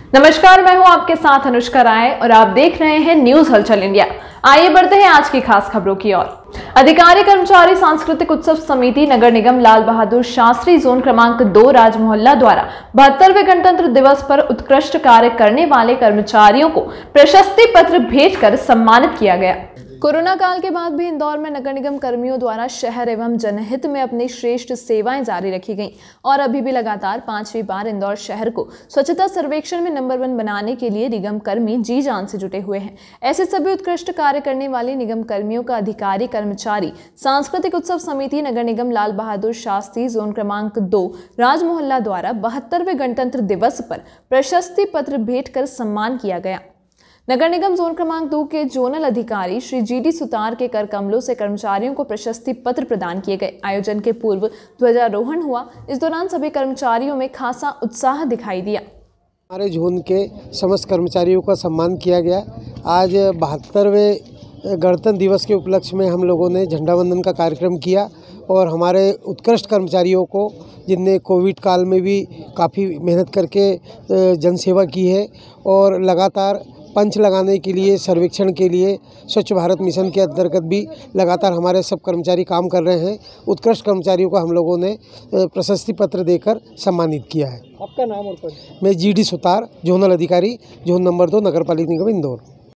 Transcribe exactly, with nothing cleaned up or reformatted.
नमस्कार, मैं हूं आपके साथ अनुष्का राय और आप देख रहे हैं न्यूज हलचल इंडिया। आइए बढ़ते हैं आज की खास खबरों की ओर। अधिकारी कर्मचारी सांस्कृतिक उत्सव समिति नगर निगम लाल बहादुर शास्त्री जोन क्रमांक दो राजमोहल्ला द्वारा बहत्तरवें गणतंत्र दिवस पर उत्कृष्ट कार्य करने वाले कर्मचारियों को प्रशस्ति पत्र भेंट कर सम्मानित किया गया। कोरोना काल के बाद भी इंदौर में नगर निगम कर्मियों द्वारा शहर एवं जनहित में अपनी श्रेष्ठ सेवाएं जारी रखी गईं और अभी भी लगातार पांचवी बार इंदौर शहर को स्वच्छता सर्वेक्षण में नंबर वन बनाने के लिए निगम कर्मी जी जान से जुटे हुए हैं। ऐसे सभी उत्कृष्ट कार्य करने वाले निगम कर्मियों का अधिकारी कर्मचारी सांस्कृतिक उत्सव समिति नगर निगम लाल बहादुर शास्त्री जोन क्रमांक दो राजमोहल्ला द्वारा बहत्तरवें गणतंत्र दिवस पर प्रशस्ति पत्र भेंट कर सम्मान किया गया। नगर निगम जोन क्रमांक दो के जोनल अधिकारी श्री जी डी सुतार के कर कमलों से कर्मचारियों को प्रशस्ति पत्र प्रदान किए गए। आयोजन के पूर्व ध्वजारोहण हुआ। इस दौरान सभी कर्मचारियों में खासा उत्साह दिखाई दिया। हमारे जोन के समस्त कर्मचारियों का सम्मान किया गया। आज बहत्तरवें गणतंत्र दिवस के उपलक्ष्य में हम लोगों ने झंडा वंदन का कार्यक्रम किया और हमारे उत्कृष्ट कर्मचारियों को, जिनने कोविड काल में भी काफ़ी मेहनत करके जनसेवा की है और लगातार पंच लगाने के लिए, सर्वेक्षण के लिए, स्वच्छ भारत मिशन के अंतर्गत भी लगातार हमारे सब कर्मचारी काम कर रहे हैं। उत्कृष्ट कर्मचारियों को हम लोगों ने प्रशस्ति पत्र देकर सम्मानित किया है। आपका नाम और पद? मैं जी डी सुतार, जोनल अधिकारी, जोन नंबर दो, नगर पालिका निगम इंदौर।